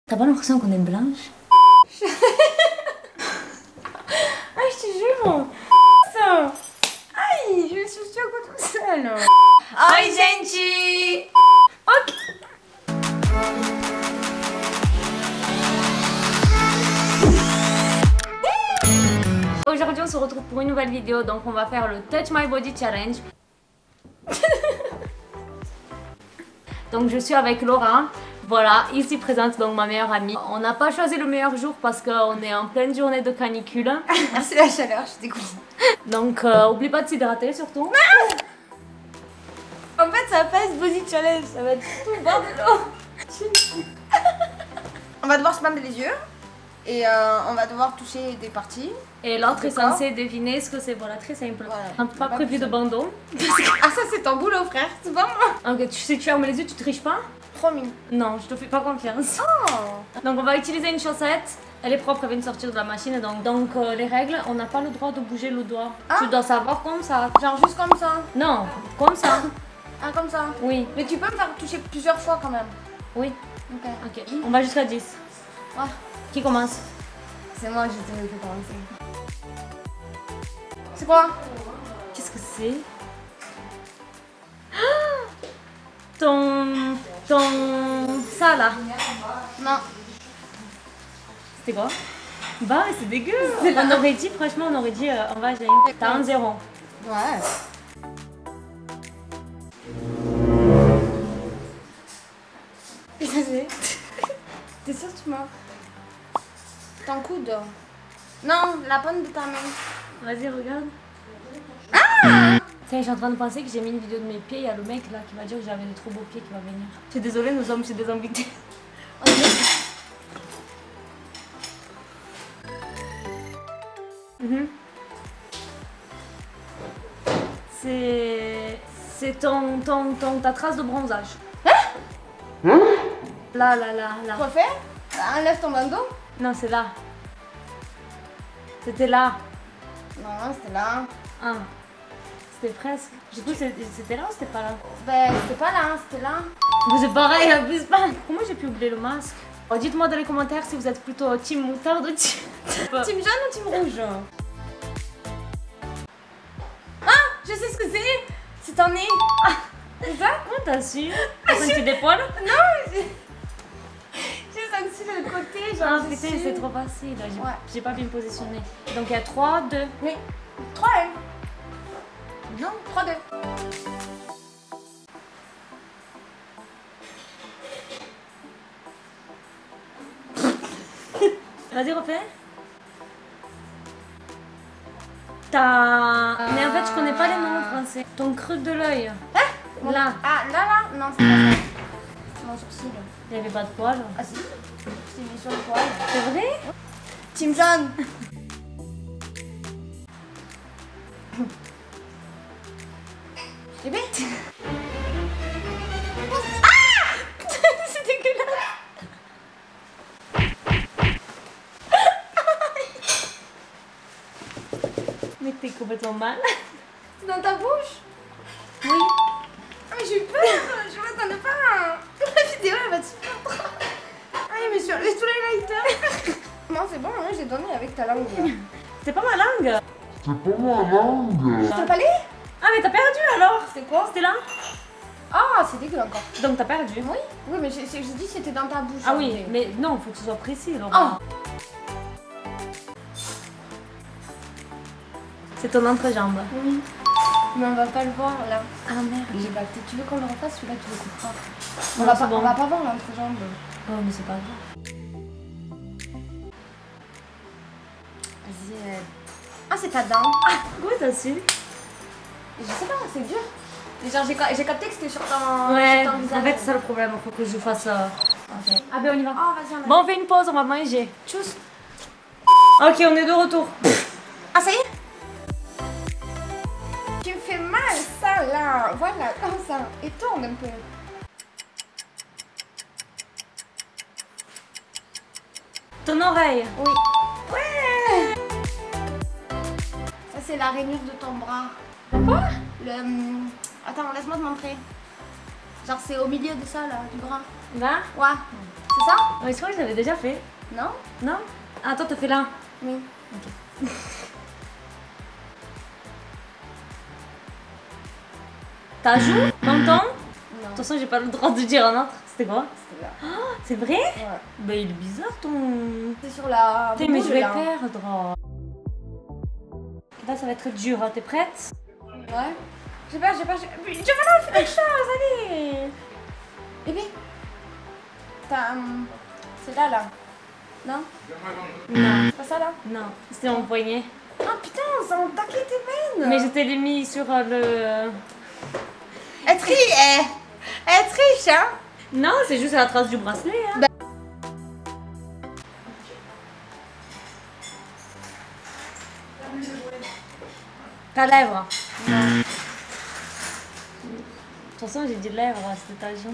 T'as pas l'impression qu'on est blanche? Ah, je te jure! Ça! Aïe, je suis tout seul! Oi, gente! Ok! Aujourd'hui, on se retrouve pour une nouvelle vidéo, donc on va faire le Touch My Body Challenge. Donc je suis avec Laura, voilà, ici présente, donc ma meilleure amie. On n'a pas choisi le meilleur jour parce qu'on est en pleine journée de canicule. Merci la chaleur, je suis dégoûtée. Donc oublie pas de s'hydrater surtout. En fait, ça va pas être body challenge, ça va être tout le bord de l'eau. On va devoir se bander les yeux et on va devoir toucher des parties. Et l'autre est censé deviner ce que c'est, voilà, très simple. Voilà. On n'a pas prévu de bandeau. Ah, ça c'est ton boulot, frère, c'est pas moi. Ok, si tu fermes les yeux, tu triches pas? Promis. Non, je te fais pas confiance. Oh. Donc on va utiliser une chaussette. Elle est propre, elle vient de sortir de la machine. Donc les règles, on n'a pas le droit de bouger le doigt. Ah. Tu dois savoir comme ça. Genre juste comme ça. Non, comme ça. Ah, comme ça. Oui, Mais tu peux me faire toucher plusieurs fois quand même. oui. Ok. Ok, on va jusqu'à 10. Ouais. Qui commence? C'est moi, je te fais commencer. C'est quoi? Qu'est-ce que c'est? Ton... Ça là. Non. C'était quoi? Bah, c'est dégueu. On aurait dit, franchement, on aurait dit, on va, j'ai t'as un 0. Ouais. T'es sûre que tu m'as... Ton coude. Non, la pomme de ta main. Vas-y, regarde. Ah! Tiens, je suis en train de penser que j'ai mis une vidéo de mes pieds. Il y a le mec là qui va dire que j'avais des trop beaux pieds qui va venir. Je suis désolée, nous sommes chez des invités. C'est ta trace de bronzage. Hein? Là. Refais. Enlève ton bandeau. Non, c'est là. C'était là. Non, c'était là. Ah. C'était presque. Du coup, c'était là ou c'était pas là? Ben, c'était pas là, c'était là. Mais c'est pareil, abuse pas. Comment j'ai pu oublier le masque? Oh, dites-moi dans les commentaires si vous êtes plutôt team moutarde ou team... Team jaune ou team rouge? Ah, je sais ce que c'est. C'est ton nez. Ah, c'est ça? Comment t'as su? T'as senti des poils? Non, j'ai senti le côté, genre. Ah putain, c'est trop facile. J'ai pas bien positionné. Donc il y a 3, 2. Oui. 3, 1. Non, 3, 2. Vas-y, refais. Mais en fait, je connais pas les noms en français. Ton creux de l'œil. Hein? Là. Ah, là? Non, c'est pas ça. C'est mon sourcil. Il y avait pas de poils. Ah si, je t'ai mis sur le poil. C'est vrai? Team jaune. C'est bête. Ah. C'est dégueulasse. Mais t'es complètement mal. C'est dans ta bouche? Oui. Ah, mais j'ai eu peur. Je m'attendais pas. La vidéo elle va te perdre. Ah, mais sur les tous les lighters. Non, c'est bon, hein, j'ai donné avec ta langue. C'est pas ma langue. T'as pas les? Ah, mais t'as perdu alors. C'est quoi? C'était là? Ah, c'est dégueu encore. Donc t'as perdu. Oui, oui, mais j'ai dit que c'était dans ta bouche. Ah oui, mais non, faut que ce soit précis, Laura. Oh. C'est ton entrejambe. Oui. Mais on va pas le voir là. Ah merde. J'ai capté. Tu veux qu'on le refasse celui-là, tu le couperas. Non, c'est bon. On va pas voir l'entrejambe. Oh, mais c'est pas grave. Vas-y. Ah, c'est ta dent. Ah, comment t'as su? Je sais pas, c'est dur. Et genre, j'ai capté que c'était sur ton, Ouais, sur ton visage. en fait, c'est ça le problème. Il faut que je fasse. Ok. Ah, ben on y va. Oh, vas-y, on a... Bon, on fait une pause, on va manger. Tchuss. Ok, on est de retour. Ah, ça y est? Tu me fais mal, ça, là. Voilà, comme ça. Et tourne un peu. Ton oreille. Oui. Ouais. Ça, c'est la rainure de ton bras. Quoi? Attends, laisse-moi te montrer. Genre, c'est au milieu de ça, là, du bras. Là? Ouais. C'est ça? Oui, je crois que je l'avais déjà fait. Non? Non? Ah, toi, t'as fait là. Oui. Ok. T'as joué? T'entends? Non. De toute façon, j'ai pas le droit de dire un autre. C'était quoi? C'était là. Oh, c'est vrai? Ouais. Bah, il est bizarre ton. C'est sur la. Putain, mais je vais là. perdre. Là, ça va être dur. Hein. T'es prête? Ouais. J'ai pas. Je vais pas faire quelque chose, allez. Bébé. T'as. C'est là. Non? Non. C'est pas ça là? Non. C'était mon poignet. Ah putain, ça a attaqué tes veines. Mais je t'ai mis sur le. Elle triche, elle triche, hein? Non, c'est juste à la trace du bracelet. Hein. Ta lèvre. Non. De toute façon, j'ai dit lèvre à cette occasion.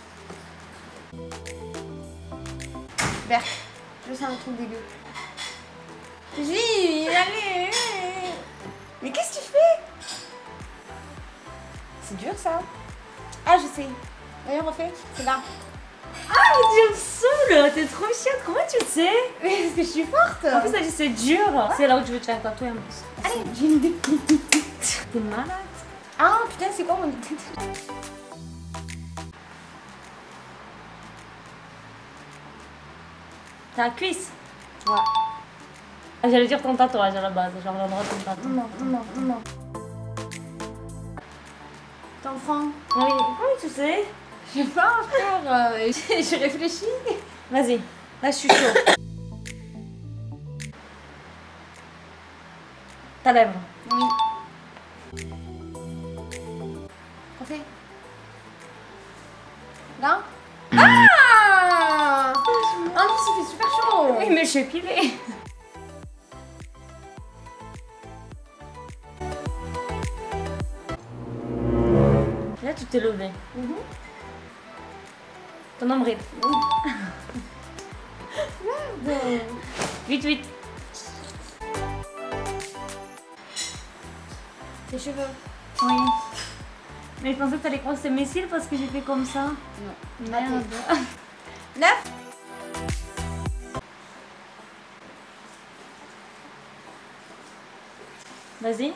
Berk, je sens un truc dégueu. Gilles, allez. Mais qu'est-ce que tu fais? C'est dur ça. Ah, je sais. D'ailleurs, refais. C'est là. Ah, mais tu me saoules. T'es trop chiante. Comment tu le sais? Mais parce que je suis forte. En plus, elle dit c'est dur. C'est là où tu veux te faire tatouer en plus. Allez, j'ai une idée. T'es malade. Ah, putain, c'est quoi mon idée? Ta cuisse. Ouais. Ah, j'allais dire ton tatouage à la base. Genre l'endroit de ton tatouage. Non. Ton front. Oui, comment tu sais? Je sais pas, frère. J'ai réfléchi. Vas-y. Là, je suis chaud. Ta lèvre. Oui. Refais. Là. Ah! En plus, il fait super chaud. Oui, mais je suis pilée. Là, tu t'es levé. Ton nombril. Merde. 8-8. Tes cheveux. Oui. Mais je pensais que t'allais croiser mes cils parce que j'ai fait comme ça. Non. Merde. 9. Vas-y.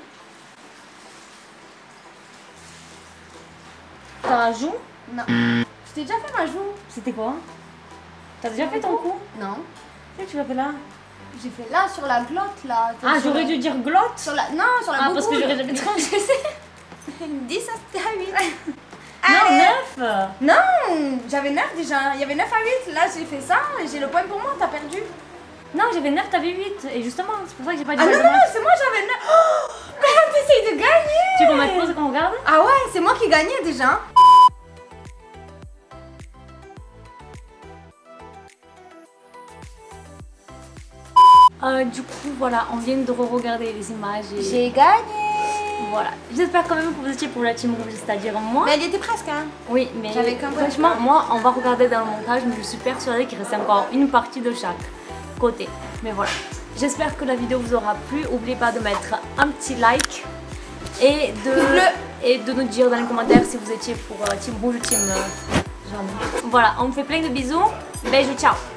T'as un joue? Non. Je t'ai déjà fait ma joue. C'était quoi? T'as déjà fait ton cou? Non. Qu'est-ce que tu l'as fait là? J'ai fait là sur la glotte là. Ah, Sur j'aurais la- dû dire glotte. Sur la. Non, sur la Ah, parce que bouboule. j'aurais jamais trouvé. 10 à 8. Non, 9. Non, j'avais 9 déjà. Il y avait 9 à 8. Là, j'ai fait ça et j'ai le point pour moi. T'as perdu. Non, j'avais 9, t'avais 8. Et justement, c'est pour ça que j'ai pas dit Ah non, le non, match. c'est moi, j'avais 9. Oh, comment t'essayes de gagner? Tu peux mettre pause et qu'on regarde? Ah ouais, c'est moi qui gagnais déjà. Du coup, voilà, on vient de re-regarder les images et J'ai gagné. voilà. J'espère quand même que vous étiez pour la team rouge, c'est-à-dire moi. Mais elle y était presque, hein. Oui, mais J'avais qu'un point. franchement, moi, on va regarder dans le montage, mais je suis persuadée qu'il reste encore une partie de chaque côté. Mais voilà, j'espère que la vidéo vous aura plu. N'oubliez pas de mettre un petit like et de nous dire dans les commentaires si vous étiez pour team rouge ou team jaune. Voilà, on vous fait plein de bisous. Bisous, ciao.